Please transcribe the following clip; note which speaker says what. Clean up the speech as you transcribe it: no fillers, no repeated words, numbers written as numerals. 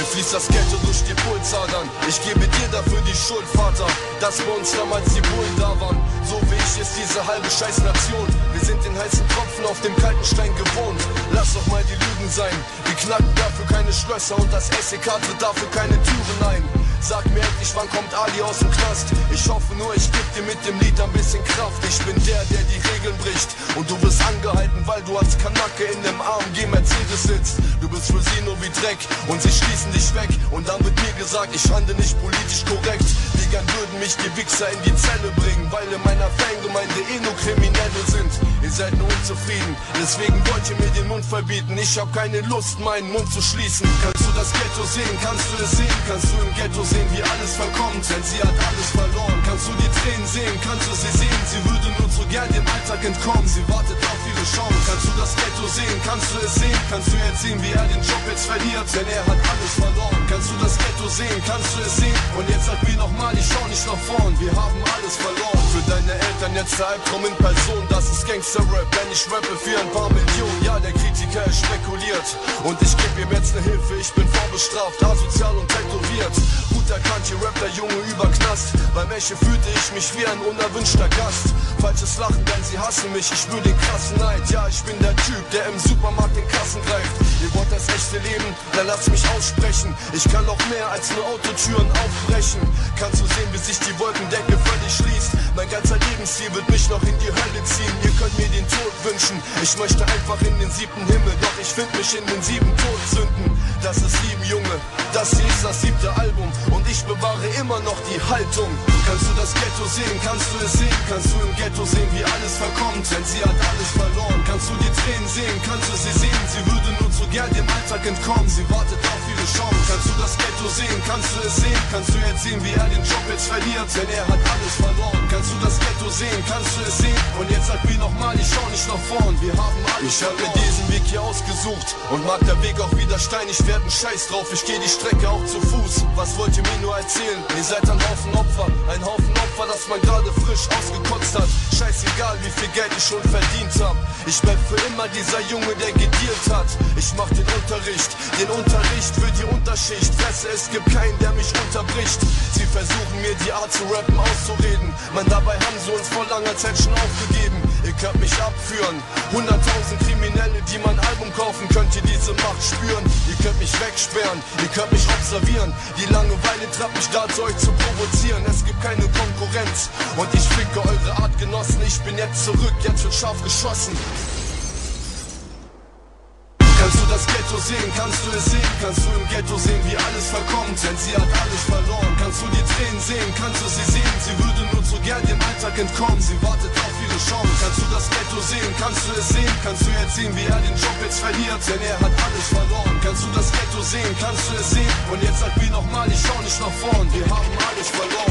Speaker 1: fließt das Ghetto durch die Pulsadern. Ich gebe dir dafür die Schuld, Vater, dass bei uns damals die Bullen da waren. So wie ich ist diese halbe Scheiß-Nation. Wir sind den heißen Tropfen auf dem kalten Stein gewohnt. Lass doch mal die Lügen sein. Wir knacken dafür keine Schlösser und das SEK tritt dafür keine Türen ein. Sag mir endlich, wann kommt Ali aus dem Knast? Ich hoffe nur, ich geb dir mit dem Lied ein bisschen Kraft. Ich bin der die Regeln bricht. Und du wirst angehalten, weil du als Kanacke in dem AMG Mercedes sitzt. Du bist für sie nur wie Dreck und sie schließen dich weg. Und dann wird mir gesagt, ich handle nicht politisch korrekt. Wie gern würden mich die Wichser in die Zelle bringen, weil in meiner Fangemeinde nur Kriminelle sind. Ihr seid nur unzufrieden, deswegen wollt ihr mir den Mund verbieten. Ich hab keine Lust, meinen Mund zu schließen. Kannst du das Ghetto sehen? Kannst du es sehen? Kannst du im Ghetto sehen, wie alles verkommt? Denn sie hat alles verloren. Kannst du die Tränen sehen? Kannst du sie sehen? Sie würde nur so gern dem Alltag entkommen. Sie wartet auf ihre Chance. Kannst du das Ghetto sehen? Kannst du es sehen? Kannst du jetzt sehen, wie er den Job jetzt verliert? Denn er hat alles verloren. Kannst du das Ghetto sehen? Kannst du es sehen? Und jetzt sag mir nochmal, ich schau nicht nach vorn. Wir haben alles verloren. Für deine Eltern jetzt der Albtraum in Person. Das ist Gangster-Rap, wenn ich rappe für ein paar Millionen. Ja, der Kritiker ist spekuliert und ich geb ihm jetzt ne Hilfe. Ich bin vorbestraft, asozial und tätowiert. Gut erkannt, hier rappt der Junge über Knast. Beim Eche fühlte ich mich wie ein unerwünschter Gast. Falsches Lachen, denn sie hassen mich, ich spür den krassen Neid. Ja, ich bin der Typ, der im Supermarkt den Kassen greift. Ihr wollt das echte Leben, dann lasst mich aussprechen. Ich kann noch mehr als nur Autotüren aufbrechen. Kannst du sehen, wie sich die Wolkendecke völlig schließt? Mein ganzer Lebensstil wird mich noch in die Hölle ziehen. Ihr könnt mir den Tod wünschen, ich möchte einfach in den 7. Himmel. Doch ich find mich in den 7 Todsünden. Das ist Lieben, Junge, das hier ist das 7. Album. Und ich bewahre immer noch die Haltung. Kannst du das Ghetto sehen? Kannst du es sehen? Kannst du im Ghetto sehen, wie alles verkommt? Denn sie hat alles verloren. Kannst du die Tränen sehen? Kannst du sie sehen? Sie würde nur so gern dem Alltag entkommen. Sie wartet auf ihre Chance. Kannst du das Ghetto sehen? Kannst du es sehen? Kannst du jetzt sehen, wie er den Job jetzt verliert? Denn er hat alles verloren. Kannst du das Ghetto sehen? Kannst du es sehen? Und jetzt sag mir nochmal, ich schau nicht nach vorn. Wir haben alles. Ich hab mir diesen Weg hier ausgesucht und mag der Weg auch wieder steinig werden. Scheiß drauf, ich geh die Strecke auch zu Fuß. Was wollt ihr mir nur erzählen? Ihr seid ein Haufen Opfer, das man gerade frisch ausgekotzt hat. Scheißegal, wie viel Geld ich schon verdient hab. Ich bleib für immer dieser Junge, der gedealt hat. Ich mach den Unterricht für die Unterschicht. Fresse, es gibt keinen, der mich unterbricht. Sie versuchen mir die Art zu rappen auszureden. Man, dabei haben sie uns vor langer Zeit schon aufgegeben. Ihr könnt mich abführen, 100.000 Kriminelle, die mein Album kaufen, könnt ihr diese Macht spüren. Ihr könnt mich wegsperren, ihr könnt mich observieren. Die Langeweile treibt mich dazu, euch zu provozieren. Es gibt keine Konkurrenz und ich ficke eure Artgenossen. Ich bin jetzt zurück, jetzt wird scharf geschossen. Kannst du das Ghetto sehen? Kannst du es sehen? Kannst du im Ghetto sehen, wie alles verkommt? Denn sie hat alles verloren. Kannst du die Tränen sehen? Kannst du sie sehen? Sie würde nur so gern dem Alltag entkommen. Sie wartet auf ihre Chance. Kannst du das Ghetto sehen? Kannst du es sehen? Kannst du jetzt sehen, wie er den Job jetzt verliert? Denn er hat alles verloren. Kannst du das Ghetto sehen? Kannst du es sehen? Und jetzt sag mir nochmal, ich schau nicht nach vorn. Wir haben alles verloren.